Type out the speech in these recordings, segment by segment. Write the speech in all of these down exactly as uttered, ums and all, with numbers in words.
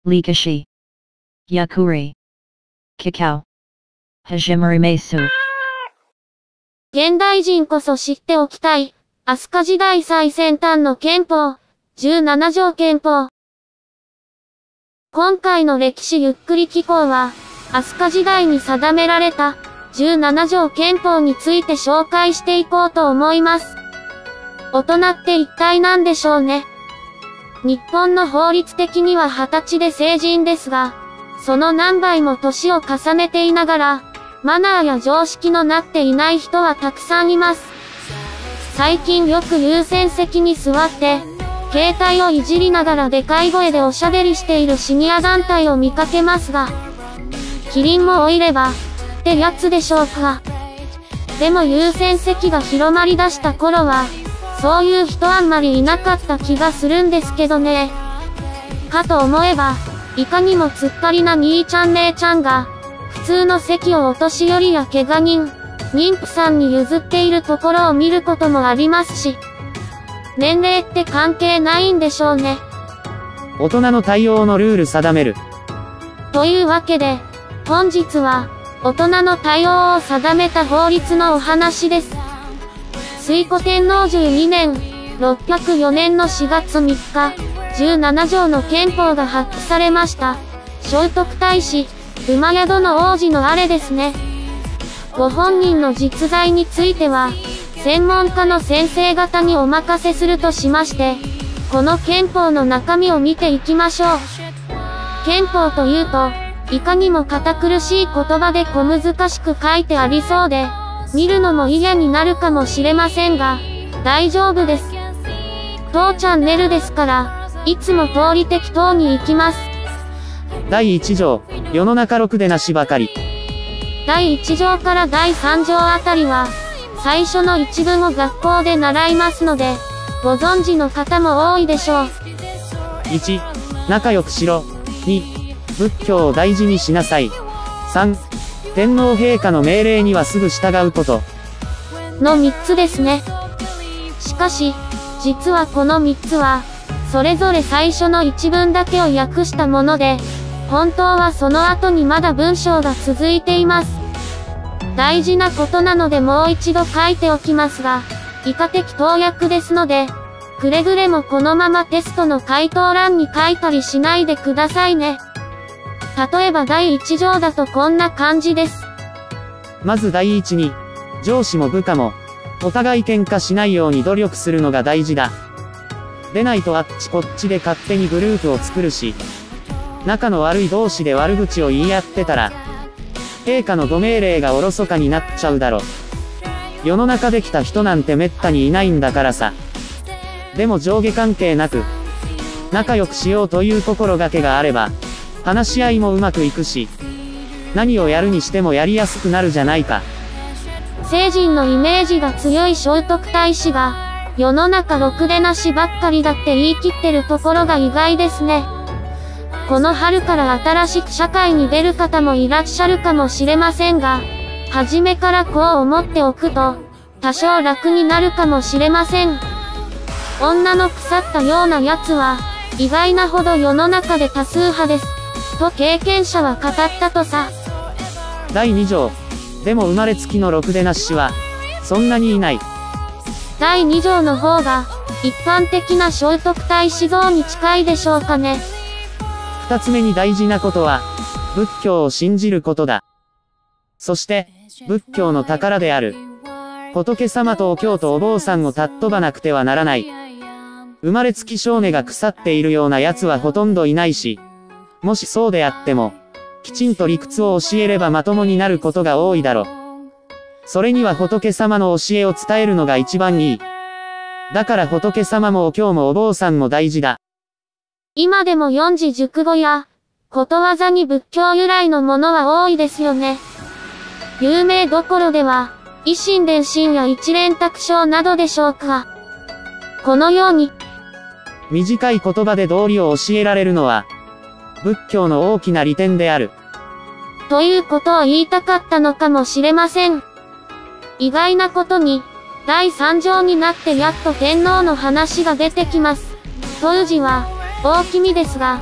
Likashi. Yakuri. Kakao. Hajimarimesu。 現代人こそ知っておきたい、飛鳥時代最先端の憲法、じゅうなな条憲法。今回の歴史ゆっくり紀行は、飛鳥時代に定められた、じゅうなな条憲法について紹介していこうと思います。大人って一体何でしょうね。日本の法律的にははたちで成人ですが、その何倍も年を重ねていながら、マナーや常識のなっていない人はたくさんいます。最近よく優先席に座って、携帯をいじりながらでかい声でおしゃべりしているシニア団体を見かけますが、キリンも老いれば、ってやつでしょうか。でも優先席が広まり出した頃は、そういう人あんまりいなかった気がするんですけどね。かと思えば、いかにも突っ張りな兄ちゃん姉ちゃんが、普通の席をお年寄りや怪我人、妊婦さんに譲っているところを見ることもありますし、年齢って関係ないんでしょうね。 大人の対応のルール定める。 というわけで、本日は、大人の対応を定めた法律のお話です。推古天皇じゅうにねん、ろっぴゃくよねんのしがつみっか、じゅうなな条の憲法が発布されました。聖徳太子、馬宿の王子のあれですね。ご本人の実在については、専門家の先生方にお任せするとしまして、この憲法の中身を見ていきましょう。憲法というと、いかにも堅苦しい言葉で小難しく書いてありそうで、見るのも嫌になるかもしれませんが、大丈夫です。当チャンネルですから、いつも通り適当に行きます。 だいいち条、世の中ろくでなしばかり。 だいいち条からだいさん条あたりは、最初の一文を学校で習いますので、ご存知の方も多いでしょう。 いち、仲良くしろ。に、仏教を大事にしなさい。さん、天皇陛下の命令にはすぐ従うこと。 のみっつですね。しかし、実はこのみっつは、それぞれ最初の一文だけを訳したもので、本当はその後にまだ文章が続いています。大事なことなのでもう一度書いておきますが、以下的当訳ですので、くれぐれもこのままテストの回答欄に書いたりしないでくださいね。例えばだいいち条だとこんな感じです。 まずだいいちに、上司も部下も、お互い喧嘩しないように努力するのが大事だ。でないとあっちこっちで勝手にグループを作るし、仲の悪い同士で悪口を言い合ってたら、陛下のご命令がおろそかになっちゃうだろ。世の中できた人なんてめったにいないんだからさ。でも上下関係なく、仲良くしようという心がけがあれば、話し合いもうまくいくし、何をやるにしてもやりやすくなるじゃないか。 聖人のイメージが強い聖徳太子が、世の中ろくでなしばっかりだって言い切ってるところが意外ですね。この春から新しく社会に出る方もいらっしゃるかもしれませんが、初めからこう思っておくと、多少楽になるかもしれません。女の腐ったようなやつは、意外なほど世の中で多数派です。と経験者は語ったとさ。 だいに条。でも生まれつきのろくでなしは、そんなにいない。 だいに条の方が、一般的な聖徳太子像に近いでしょうかね。 二つ目に大事なことは、仏教を信じることだ。そして、仏教の宝である、仏様とお経とお坊さんを尊ばなくてはならない。生まれつき性根が腐っているような奴はほとんどいないし、もしそうであっても、きちんと理屈を教えればまともになることが多いだろう。それには仏様の教えを伝えるのが一番いい。だから仏様もお経もお坊さんも大事だ。 今でも四字熟語や、ことわざに仏教由来のものは多いですよね。有名どころでは、維新伝心や一蓮托生などでしょうか。このように、 短い言葉で道理を教えられるのは、仏教の大きな利点である。 ということを言いたかったのかもしれません。意外なことに、だいさん条になってやっと天皇の話が出てきます。当時は、大気味ですが、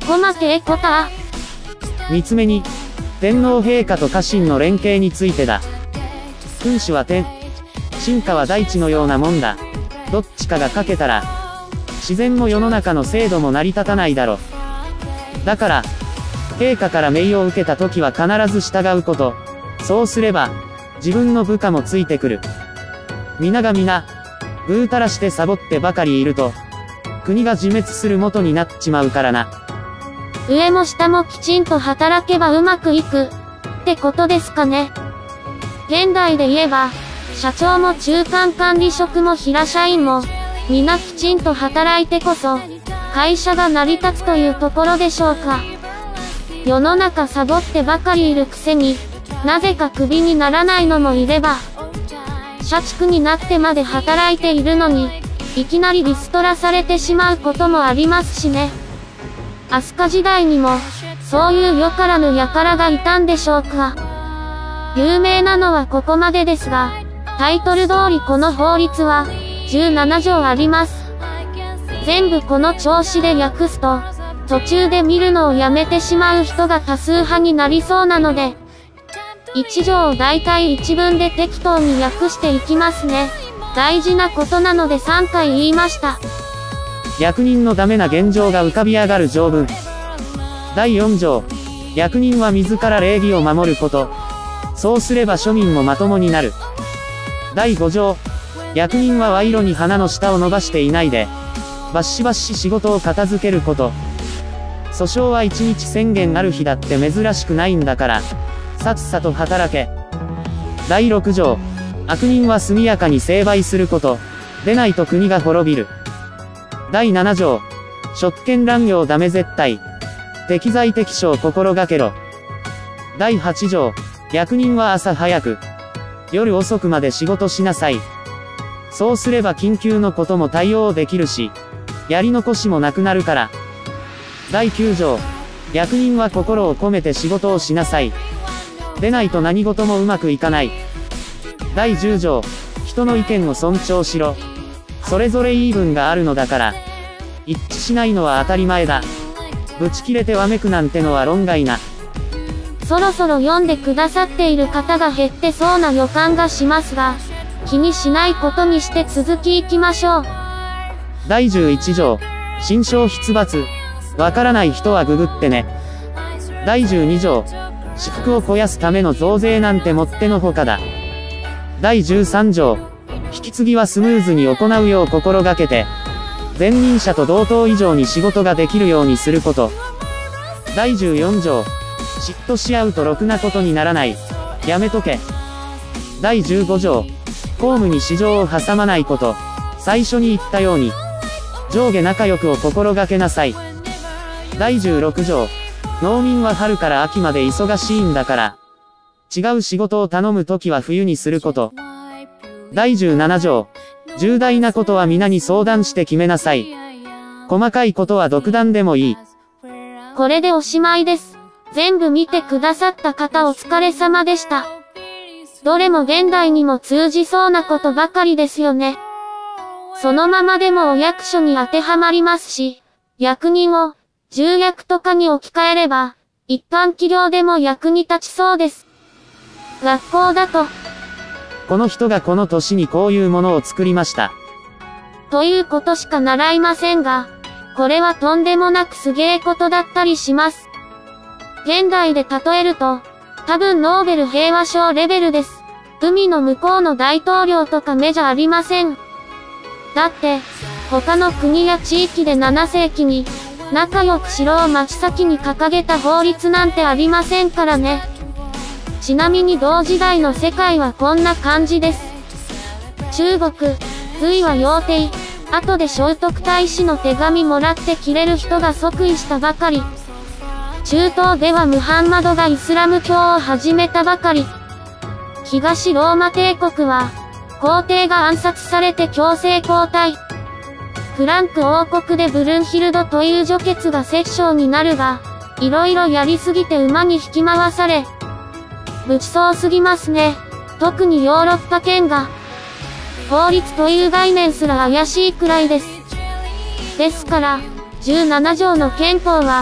コマテエコタ。 三つ目に、天皇陛下と家臣の連携についてだ。君主は天、臣下は大地のようなもんだ。どっちかが欠けたら、自然も世の中の制度も成り立たないだろ。だから、陛下から命を受けた時は必ず従うこと。そうすれば、自分の部下もついてくる。皆が皆、ぐうたらしてサボってばかりいると、国が自滅する元になっちまうからな。 上も下もきちんと働けばうまくいく、ってことですかね。現代で言えば、社長も中間管理職も平社員も、皆きちんと働いてこそ、会社が成り立つというところでしょうか。世の中サボってばかりいるくせに、なぜかクビにならないのもいれば、社畜になってまで働いているのに、いきなりリストラされてしまうこともありますしね。飛鳥時代にも、そういうよからぬ輩がいたんでしょうか。有名なのはここまでですが、タイトル通りこの法律は、じゅうななじょうあります。全部この調子で訳すと、途中で見るのをやめてしまう人が多数派になりそうなので、いちじょうをだいたい一文で適当に訳していきますね。大事なことなのでさんかい言いました。 役人のダメな現状が浮かび上がる条文。だいよんじょう。役人は自ら礼儀を守ること。そうすれば庶民もまともになる。だいごじょう。役人は賄賂に鼻の下を伸ばしていないで、バッシバッシ仕事を片付けること。訴訟はいちにち宣言ある日だって珍しくないんだから、さっさと働け。だいろくじょう。悪人は速やかに成敗すること。でないと国が滅びる。だいななじょう。職権乱用ダメ絶対。適材適所を心がけろ。だいはちじょう。役人は朝早く、夜遅くまで仕事しなさい。そうすれば緊急のことも対応できるし、やり残しもなくなるから。だいきゅうじょう。役人は心を込めて仕事をしなさい。でないと何事もうまくいかない。だいじゅうじょう。人の意見を尊重しろ。それぞれ言い分があるのだから。一致しないのは当たり前だ。ぶち切れてわめくなんてのは論外な。 そろそろ読んでくださっている方が減ってそうな予感がしますが、気にしないことにして続きいきましょう。 だいじゅういちじょう。新章出伐。わからない人はググってね。だいじゅうにじょう。私腹を肥やすための増税なんてもってのほかだ。だいじゅうさんじょう。引き継ぎはスムーズに行うよう心がけて、前任者と同等以上に仕事ができるようにすること。だいじゅうよんじょう。嫉妬し合うとろくなことにならない。やめとけ。だいじゅうごじょう。公務に私情を挟まないこと。最初に言ったように、上下仲良くを心がけなさい。だいじゅうろくじょう。農民は春から秋まで忙しいんだから、違う仕事を頼むときは冬にすること。だいじゅうななじょう。重大なことは皆に相談して決めなさい。細かいことは独断でもいい。 これでおしまいです。全部見てくださった方お疲れ様でした。どれも現代にも通じそうなことばかりですよね。そのままでもお役所に当てはまりますし、役人を重役とかに置き換えれば、一般企業でも役に立ちそうです。学校だと、 この人がこの年にこういうものを作りました。 ということしか習いませんが、これはとんでもなくすげえことだったりします。現代で例えると、多分ノーベル平和賞レベルです。海の向こうの大統領とか目じゃありません。だって、他の国や地域でななせいきに、仲良くしろを真っ先に掲げた法律なんてありませんからね。ちなみに同時代の世界はこんな感じです。中国、隋は陽帝、後で聖徳太子の手紙もらって切れる人が即位したばかり。中東ではムハンマドがイスラム教を始めたばかり。東ローマ帝国は、皇帝が暗殺されて強制交代。フランク王国でブルンヒルドという女傑が摂政になるが、いろいろやりすぎて馬に引き回され、ぶちそうすぎますね。特にヨーロッパ圏が、法律という概念すら怪しいくらいです。ですから、じゅうななじょうの憲法は、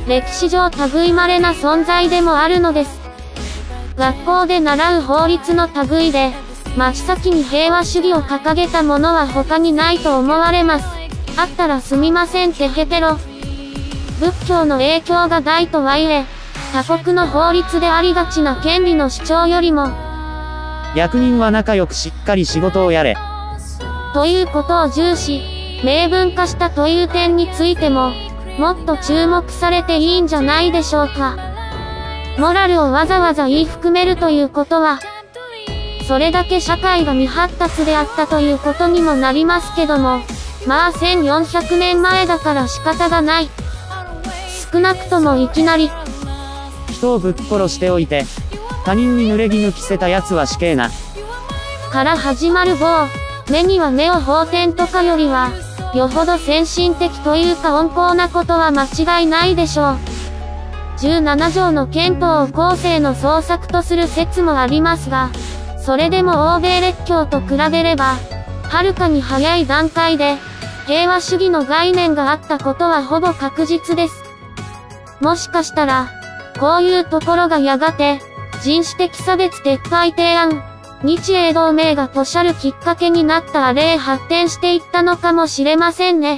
歴史上類稀な存在でもあるのです。学校で習う法律の類で、真っ先に平和主義を掲げたものは他にないと思われます。あったらすみませんてヘテロ。仏教の影響が大とはいえ、他国の法律でありがちな権利の主張よりも、 役人は仲良くしっかり仕事をやれ。 ということを重視、明文化したという点についても、もっと注目されていいんじゃないでしょうか。モラルをわざわざ言い含めるということは、それだけ社会が未発達であったということにもなりますけども、まあせんよんひゃくねんまえだから仕方がない。少なくともいきなり、 人をぶっ殺しておいて、他人に濡れ衣着せた奴は死刑な。 から始まる棒、目には目を法典とかよりは、よほど先進的というか温厚なことは間違いないでしょう。じゅうなな条の憲法を後世の創作とする説もありますが、それでも欧米列強と比べれば、はるかに早い段階で、平和主義の概念があったことはほぼ確実です。もしかしたら、こういうところがやがて、人種的差別撤廃提案、日英同盟がとしゃるきっかけになったあれへ発展していったのかもしれませんね。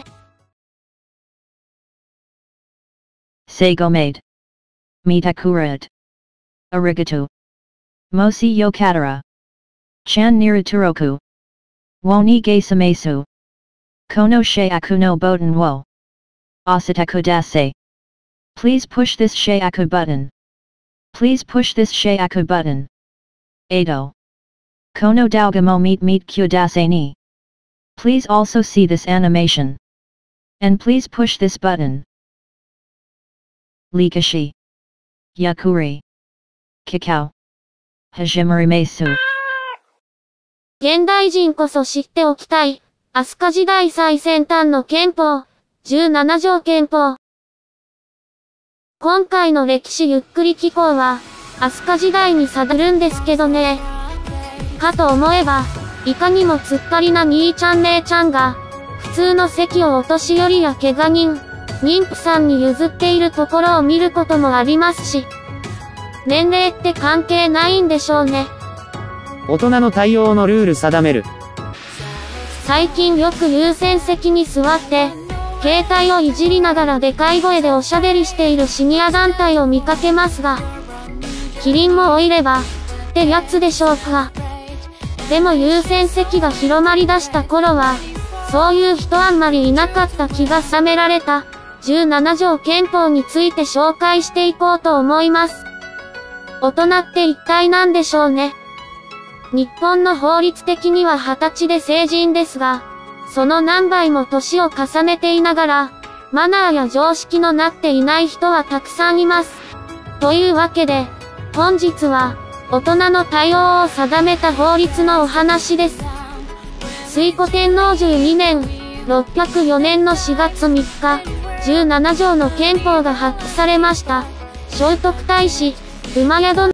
Sagomade. Mitakurat. Arigato. Mosi Yokatara. Chan Niraturoku. Woni Gaisamesu. Kono Sheiaku no Boten wo. Asataku dase. Please push this Sheiaku button. Please push this Sheiaku button. Ado. Kono Daugamo meet meet Kyodase ni. Please also see this animation. And please push this button. Likashi. Yakuri. Kakao. Hajimarimesu. 現代人こそ知っておきたい、飛鳥時代最先端の憲法、じゅうなな条憲法。今回の歴史ゆっくり紀行は、飛鳥時代に定るんですけどね。かと思えば、いかにも突っ張りな兄ちゃん姉ちゃんが、普通の席をお年寄りや怪我人、妊婦さんに譲っているところを見ることもありますし、年齢って関係ないんでしょうね。 大人の対応のルール定める。 最近よく優先席に座って、携帯をいじりながらでかい声でおしゃべりしているシニア団体を見かけますが、キリンも老いれば、ってやつでしょうか。でも優先席が広まり出した頃は、そういう人あんまりいなかった気が冷められた、じゅうなな条憲法について紹介していこうと思います。大人って一体何でしょうね。日本の法律的にははたちで成人ですが、その何倍も年を重ねていながら、マナーや常識のなっていない人はたくさんいます。というわけで、本日は、大人の対応を定めた法律のお話です。推古天皇じゅうにねん、ろっぴゃくよねんのしがつみっか、じゅうなな条の憲法が発布されました。聖徳太子、馬宿